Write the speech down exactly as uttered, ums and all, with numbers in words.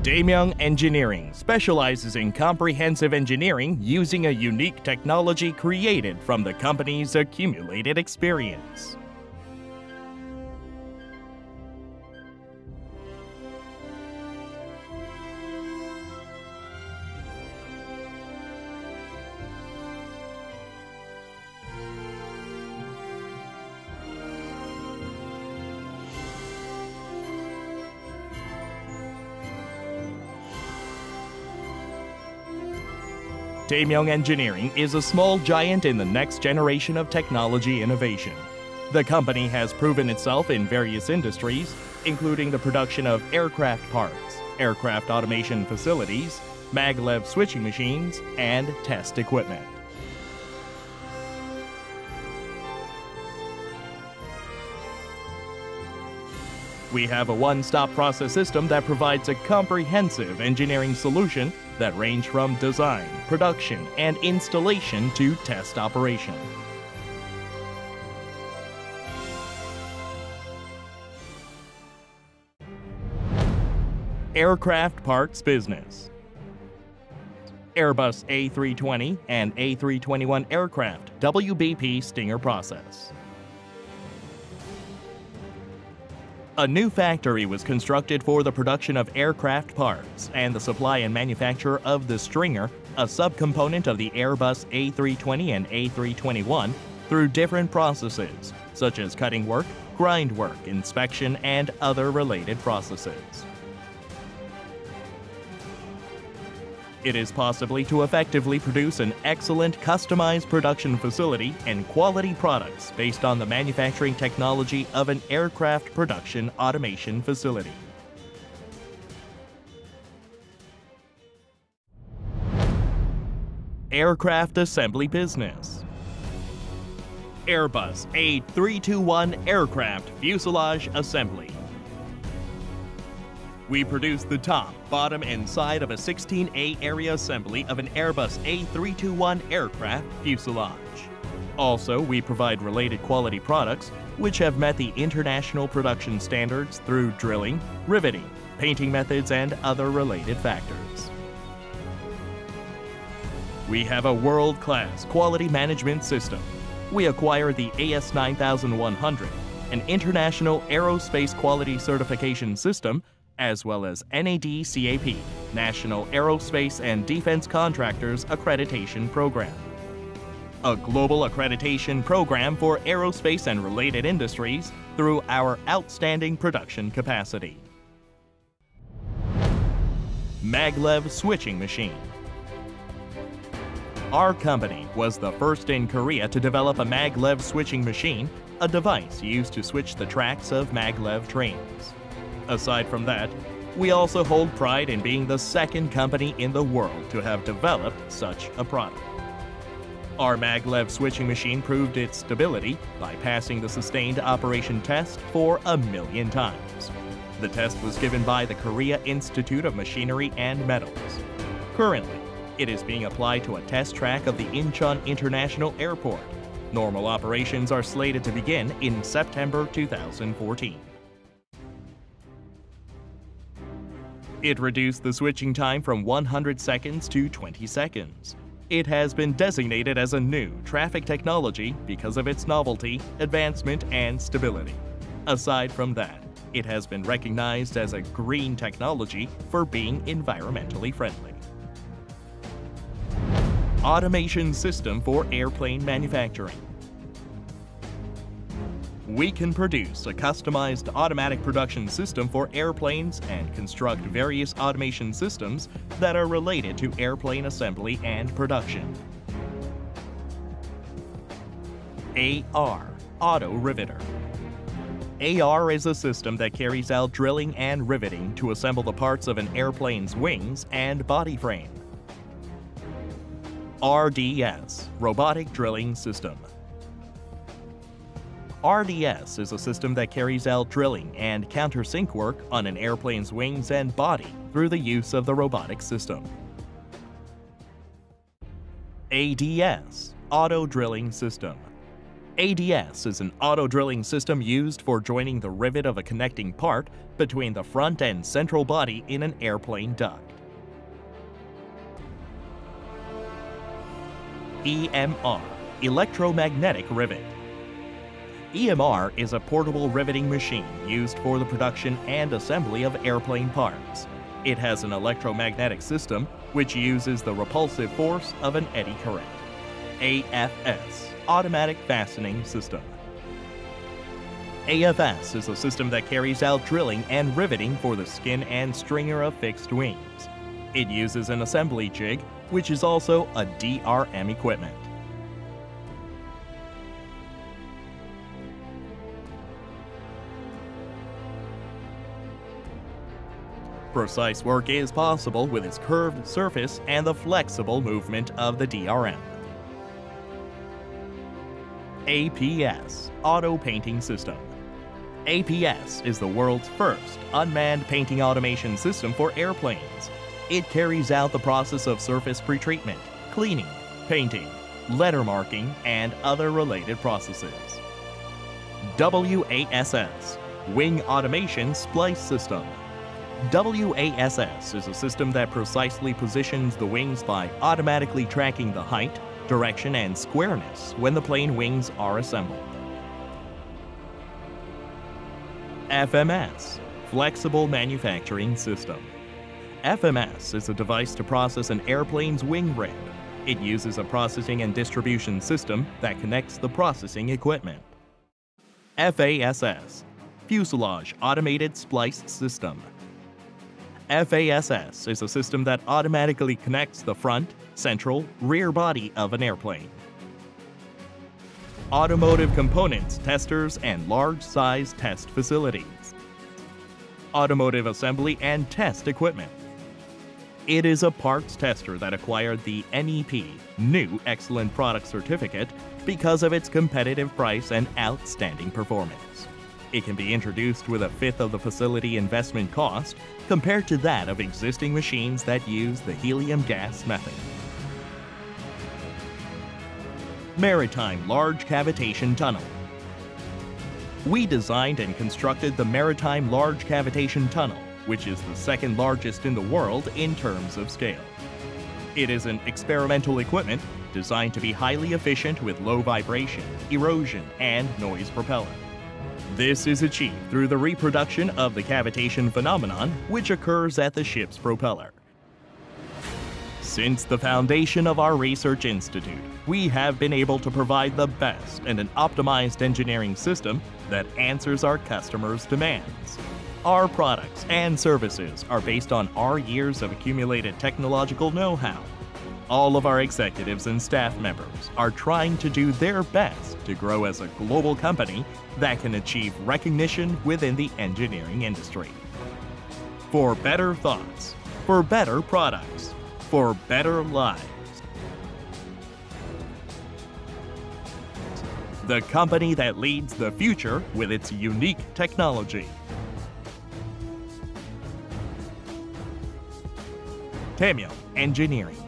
Daemyeong Engineering specializes in comprehensive engineering using a unique technology created from the company's accumulated experience. Daemyeong Engineering is a small giant in the next generation of technology innovation. The company has proven itself in various industries, including the production of aircraft parts, aircraft automation facilities, maglev switching machines, and test equipment. We have a one-stop process system that provides a comprehensive engineering solution that range from design, production, and installation to test operation. Aircraft parts business. Airbus A three twenty and A three twenty-one aircraft W B P Stinger process. A new factory was constructed for the production of aircraft parts and the supply and manufacture of the Stringer, a subcomponent of the Airbus A three twenty and A three twenty-one, through different processes, such as cutting work, grind work, inspection, and other related processes. It is possibly to effectively produce an excellent customized production facility and quality products based on the manufacturing technology of an aircraft production automation facility. Aircraft assembly business. Airbus A three twenty-one aircraft fuselage assembly. We produce the top, bottom, and side of a sixteen A area assembly of an Airbus A three twenty-one aircraft fuselage. Also, we provide related quality products which have met the international production standards through drilling, riveting, painting methods, and other related factors. We have a world-class quality management system. We acquired the A S nine thousand one hundred, an international aerospace quality certification system, as well as N A D C A P, National Aerospace and Defense Contractors Accreditation Program, a global accreditation program for aerospace and related industries through our outstanding production capacity. Maglev switching machine. Our company was the first in Korea to develop a maglev switching machine, a device used to switch the tracks of maglev trains. Aside from that, we also hold pride in being the second company in the world to have developed such a product. Our maglev switching machine proved its stability by passing the sustained operation test for a million times. The test was given by the Korea Institute of Machinery and Metals. Currently, it is being applied to a test track of the Incheon International Airport. Normal operations are slated to begin in September two thousand fourteen. It reduced the switching time from one hundred seconds to twenty seconds. It has been designated as a new traffic technology because of its novelty, advancement, and stability. Aside from that, it has been recognized as a green technology for being environmentally friendly. Automation system for airplane manufacturing. We can produce a customized automatic production system for airplanes and construct various automation systems that are related to airplane assembly and production. A R, Auto Riveter. A R is a system that carries out drilling and riveting to assemble the parts of an airplane's wings and body frame. R D S, Robotic Drilling System. R D S is a system that carries out drilling and countersink work on an airplane's wings and body through the use of the robotic system. A D S, Auto Drilling System. A D S is an auto-drilling system used for joining the rivet of a connecting part between the front and central body in an airplane duct. E M R, electromagnetic rivet. E M R is a portable riveting machine used for the production and assembly of airplane parts. It has an electromagnetic system which uses the repulsive force of an eddy current. A F S, automatic fastening system. A F S is a system that carries out drilling and riveting for the skin and stringer of fixed wings. It uses an assembly jig, which is also a D R M equipment. Precise work is possible with its curved surface and the flexible movement of the D R M. A P S, auto painting system. A P S is the world's first unmanned painting automation system for airplanes. It carries out the process of surface pretreatment, cleaning, painting, letter marking, and other related processes. W A S S, wing automation splice system. W A S S is a system that precisely positions the wings by automatically tracking the height, direction, and squareness when the plane wings are assembled. F M S, flexible manufacturing system. F M S is a device to process an airplane's wing rib. It uses a processing and distribution system that connects the processing equipment. F A S S, fuselage automated splice system. F A S S is a system that automatically connects the front, central, rear body of an airplane. Automotive components testers and large-size test facilities. Automotive assembly and test equipment. It is a parts tester that acquired the N E P, New Excellent Product Certificate, because of its competitive price and outstanding performance. It can be introduced with a fifth of the facility investment cost compared to that of existing machines that use the helium gas method. Maritime Large Cavitation Tunnel. We designed and constructed the Maritime Large Cavitation Tunnel, which is the second largest in the world in terms of scale. It is an experimental equipment designed to be highly efficient with low vibration, erosion, and noise propellant. This is achieved through the reproduction of the cavitation phenomenon, which occurs at the ship's propeller. Since the foundation of our research institute, we have been able to provide the best and an optimized engineering system that answers our customers' demands. Our products and services are based on our years of accumulated technological know-how. All of our executives and staff members are trying to do their best to grow as a global company that can achieve recognition within the engineering industry. For better thoughts, for better products, for better lives. The company that leads the future with its unique technology. Tamyo Engineering.